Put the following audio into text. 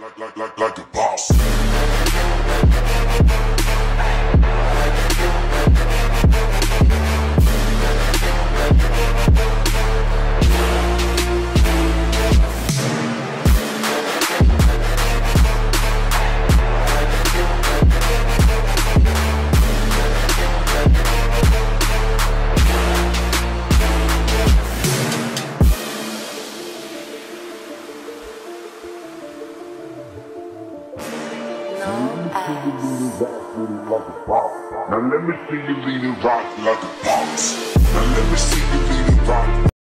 like a boss. Now let me see you lean and rock like a boss. Now let me see you lean and rock.